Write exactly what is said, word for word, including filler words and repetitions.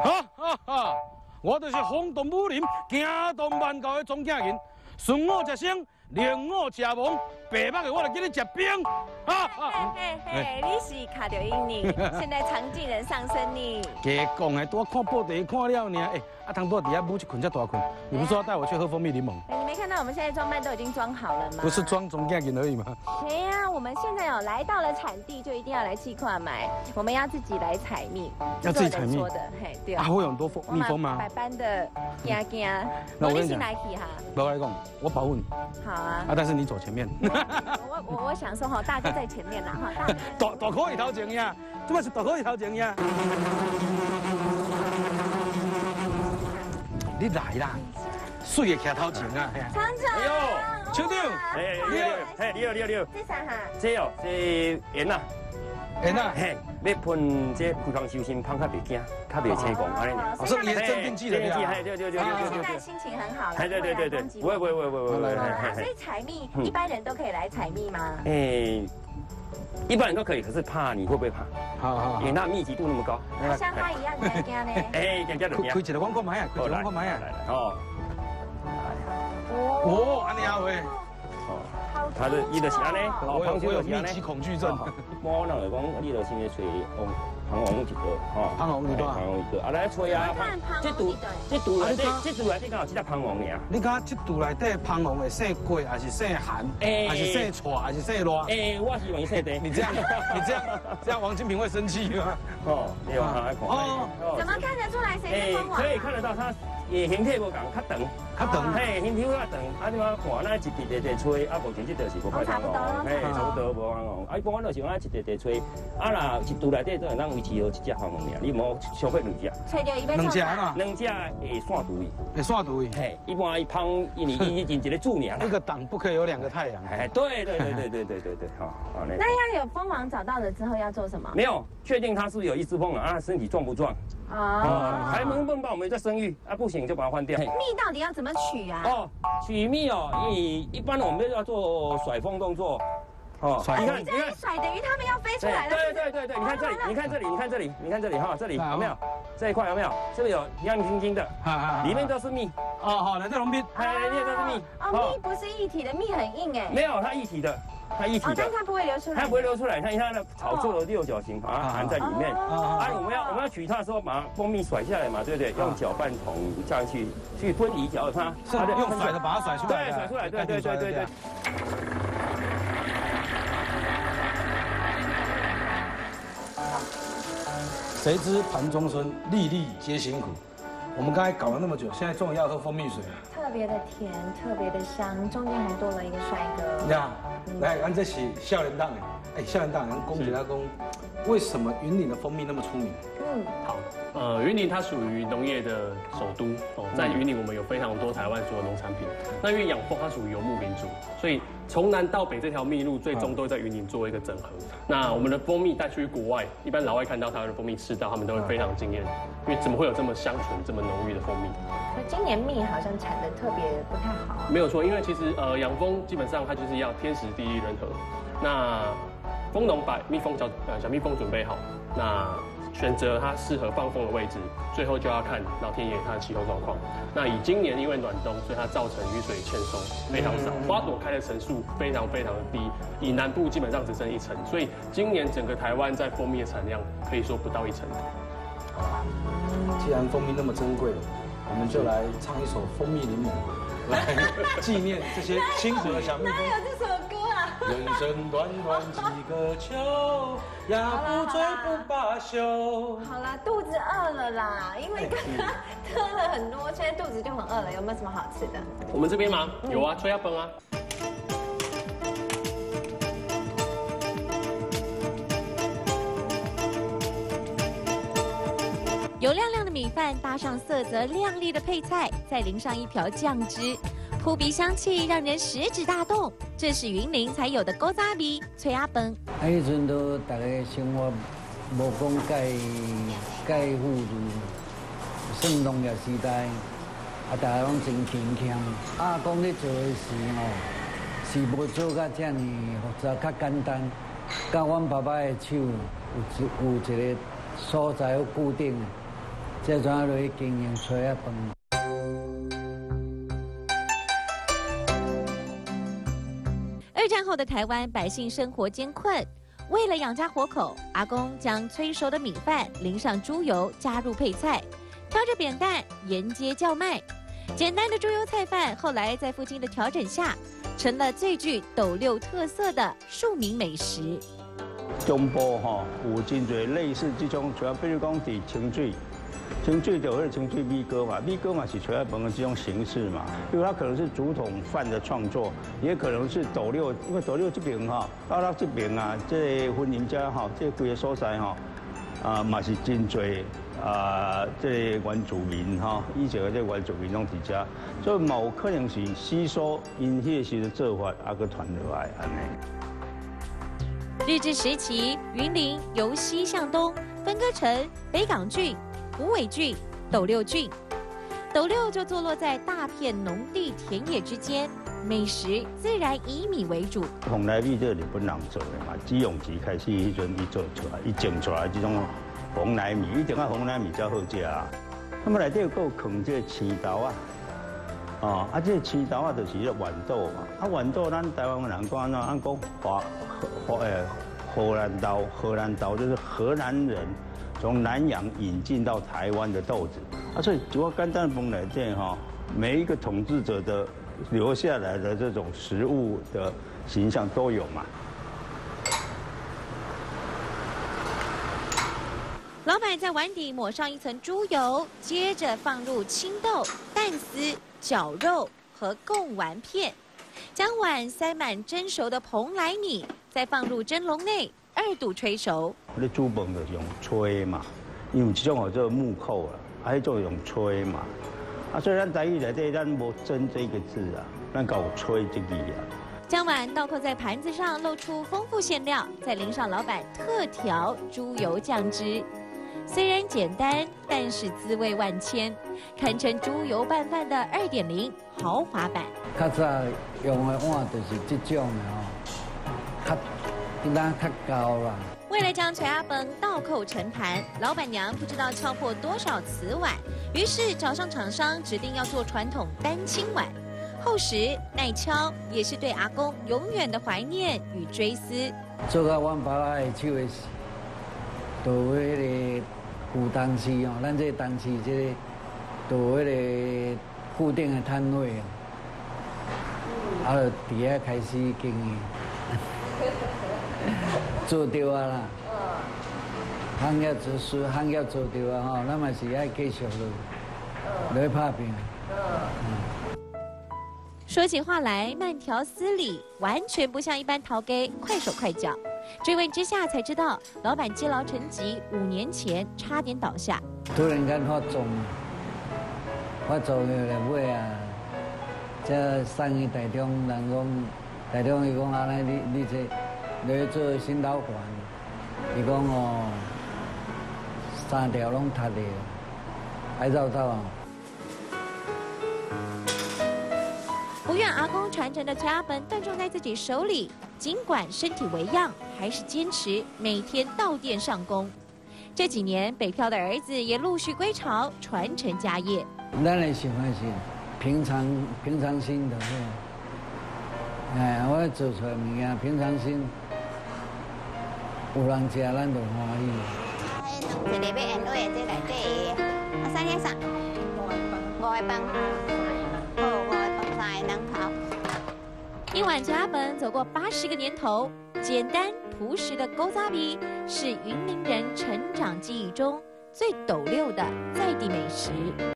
哈哈哈！我就是轰动武林、惊动万教的庄稼人，顺我食生，令我食亡，白目的我来叫你食冰。哈哈！ 嘿嘿嘿，你是卡到因呢？现在常进人上身呢。 假讲的，多看报纸看了呢。哎，啊，当多底下母一困才大困。你不是说要带我去喝蜂蜜柠檬？ 哎，你没看到我们现在装扮都已经装好了吗？ 不是装庄稼人而已吗？ 对呀，我们现在有来到了产地，就一定要来气矿买，我们要自己来采蜜。 要自己采蜜？ 说的，嘿，对。 啊，会有很多蜂蜜蜂吗？ 百般的惊惊。 那我跟你讲， 来去哈。 我来讲，我保护你。 好啊。 啊，但是你走前面。 我我我想说哈，大哥在前面啦哈，大哥。 大大可以头前呀，怎么是大可以头前呀？你来啦，水的徛头前啊！ 厂长， 哎呦， 厂长， 哎，你好，嘿，你好，你好，你好。 这啥哈？ 这哦，这盐啊， 盐啊， 嘿，要喷这普康修心，芳较袂惊，较袂青光，安尼。 哦，是盐镇定剂的呀。 对对对对对对。现在心情很好了。 哎，对对对对，不会不会不会不会不会。 所以采蜜，一般人都可以来采蜜吗？ 哎。一般人都可以，可是怕你会不会怕？ 好好， 因为它密集度那么高。 像他一样惊惊呢？ 哎，惊惊的。 开一个我看买啊，开一个我看买啊。 哦。 哦，安尼啊喂。 哦。他的伊就是安尼， 我有我有密集恐惧症。 一般人来讲，你就是先找红红红一个，吼。 红红一个。 红红一个，啊来吹啊。这度这度来底，这度来底刚好只只红红尔。 你讲这度内底红红会生贵，还是生寒，还是生臭，还是生热？ 哎，我希望生的。 你这样，你这样，这样王金平会生气吗？ 哦，你往下看。 哦。怎么看得出来谁是蜂王？ 可以看得到它。也形体无共，较长， 较长， 嘿，形体较长，啊，你嘛看，咱一滴滴滴吹，啊，目前这就是无快糖哦，嘿，差不多无黄哦，啊，一般我就是讲一滴滴吹，啊啦，一度内底都会当维持好一只黄黄尔，你莫消费两只， 吹掉一百两只啊， 两只会散毒会散毒嘿，一般一胖，因为伊进一个柱尔， 一个档不可以有两个太阳， 哎，对对对对对对对对，好，好嘞。 那要有蜂王找到了之后要做什么？ 没有，确定它是不是有一只蜂王啊，身体壮不壮？啊，还能不能帮我们再生育啊？不行就把它换掉。 蜜到底要怎么取啊？ 哦，取蜜哦，以一般我们要做甩风动作。 哦，你看，你这样一甩，等于它们要飞出来了。 对对对对，你看这里，你看这里，你看这里，你看这里哈，这里有没有？这一块有没有？是不是有亮晶晶的？里面都是蜜。 哦，好，来这龙蜜， 哎，里面都是蜜。 哦，蜜不是一体的，蜜很硬哎。 没有，它一体的。它一体的， 但它不会流出来， 它不会流出来。看它的草做的六角形，把它含在里面。啊，我们要我们要取它的时候，把蜂蜜甩下来嘛，对不对？用搅拌桶这样去去分离搅它， 它就用甩的把它甩出来。 对，甩出来，对对对对对。 谁知盘中餐，粒粒皆辛苦。我们刚才搞了那么久，现在终于要喝蜂蜜水了。 特别的甜，特别的香，中间还多了一个帅哥。 呀，来，俺这是少年党哎，哎，少年党，俺公姐他公，为什么云林的蜂蜜那么出名？ 嗯，好，呃，云林它属于农业的首都哦，在云林我们有非常多台湾所有农产品。那因为养蜂它属于游牧民族，所以从南到北这条蜜路最终都会在云林做一个整合。那我们的蜂蜜带去国外，一般老外看到台湾的蜂蜜吃到，他们都会非常惊艳，因为怎么会有这么香醇、这么浓郁的蜂蜜？ 可今年蜜好像产的特别不太好。 没有错，因为其实呃养蜂基本上它就是要天时地利人和。那蜂农把蜜蜂小呃小蜜蜂准备好，那选择它适合放蜂的位置，最后就要看老天爷它的气候状况。那以今年因为暖冬，所以它造成雨水欠收非常少，花朵开的层数非常非常的低，以南部基本上只剩一层，所以今年整个台湾在蜂蜜的产量可以说不到一成。 既然蜂蜜那么珍贵，我们就来唱一首《蜂蜜柠檬》，来纪念这些辛苦的小蜜蜂。 哪有这首歌啊？ 人生短短几个秋，呀不醉不罢休。 好啦，肚子饿了啦，因为刚刚喝了很多，现在肚子就很饿了。有没有什么好吃的？ 我们这边吗？有啊，吹下风啊。 油亮亮的米饭搭上色泽亮丽的配菜，再淋上一瓢酱汁，扑鼻香气让人食指大动。这是云林才有的古早味脆鸭饭。 啊，迄阵都大家生活无讲介介富裕，算农业时代，啊，大家拢真贫穷。啊，讲咧做的事吼，是无做甲遮尔复杂，较简单。甲阮爸爸的手有一有一个所在有固定。 再转落去经营炊仔饭。 二战后的台湾百姓生活艰困，为了养家活口，阿公将催熟的米饭淋上猪油，加入配菜，挑着扁担沿街叫卖。简单的猪油菜饭，后来在父亲的调整下，成了最具斗六特色的庶民美食。 中部吼有真侪类似这种，像比如讲伫清水。 清水就迄个清水米糕嘛，米糕嘛是炊仔饭的这种形式嘛，因为它可能是竹筒饭的创作，也可能是斗六，因为斗六这边哈，到咱这边啊，这个婚姻家哈，这几个所在哈，啊嘛是真侪啊，这个原住民哈，以前的这原住民拢伫遮，所以嘛有可能是吸收因迄个时的做法，啊个传落来安尼。 日治时期，云林由西向东分割成北港郡、虎尾郡、斗六郡。斗六就坐落在大片农地田野之间，美食自然以米为主。 红来米这日本人做的嘛，只用期开始迄阵伊做出来，伊种出来这种红来米，一定要红来米才好食啊。那么内底有放这个青豆啊，哦，啊这个青豆啊就是个豌豆嘛，啊豌豆咱台湾人讲安怎，按讲华荷诶荷兰豆，荷兰豆就是荷兰人从南洋引进到台湾的豆子。 啊，所以只要简单风来讲哈，每一个统治者的留下来的这种食物的形象都有嘛。 老板在碗底抹上一层猪油，接着放入青豆、蛋丝、绞肉和贡丸片，将碗塞满蒸熟的蓬莱米，再放入蒸笼内二度炊熟。 你煮饭就是用炊嘛，因为这种叫做木扣啦。 啊，迄种用吹嘛，啊，所以咱台语内底咱无蒸这个字啊，咱搞吹这个啊。 将碗倒扣在盘子上，露出丰富馅料，再淋上老板特调猪油酱汁。虽然简单，但是滋味万千，堪称猪油拌饭的二点零豪华版。 较早用的碗就是这种的哦，较咱较高啦。 为了将炊仔饭倒扣成盘，老板娘不知道敲破多少瓷碗，于是找上厂商，指定要做传统单青碗，厚实耐敲，也是对阿公永远的怀念与追思。 做到阮爸爸的手的，就迄个古当时哦，咱这当时这个，就迄个固定的摊位哦，啊，就伫遐开始经营。 做对啊啦，行业做事，行业做对啊吼，咱嘛是爱继续落，落去打拼。 说起话来慢条斯理，完全不像一般陶给快手快脚。追问之下才知道，老板积劳成疾，五年前差点倒下。 突然间发作，发作了尾啊，这送去台中，人讲台中伊讲安尼，你你这。 落去做心导管，伊讲哦，三条拢塌的，爱走走啊。 不愿阿公传承的炊仔饭断送在自己手里，尽管身体为恙，还是坚持每天到店上工。这几年，北漂的儿子也陆续归巢，传承家业。 咱的想法是平常平常心的，哎，我做出来物件平常心。 有人食，咱就欢喜。 一个要按落这内底的，啊，三个啥？五个饭，好，五个饭三个人头。 一碗炊仔饭走过八十个年头，简单朴实的古早味是云林人成长记忆中最斗六的在地美食。